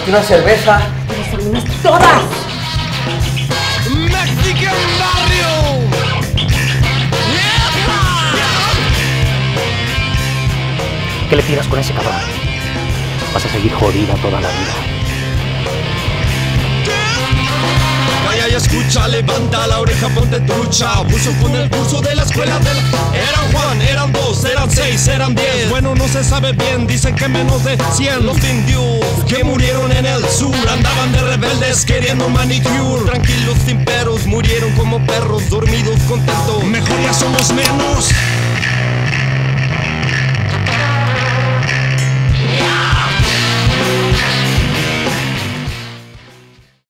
que una cerveza. ¡Desayunas todas! Mexican Barrio. ¿Qué le tiras con ese cabrón? Vas a seguir jodida toda la vida. Calla y escucha, levanta la oreja, ponte trucha. Abuso con el curso de la escuela del... Eran Juan, eran 2, eran 6, eran 10. Bueno, no se sabe bien, dicen que menos de 100. Los indios que murieron en el sur andaban de rebeldes queriendo manicure. Tranquilos sin peros, murieron como perros dormidos contentos. Mejor ya somos menos.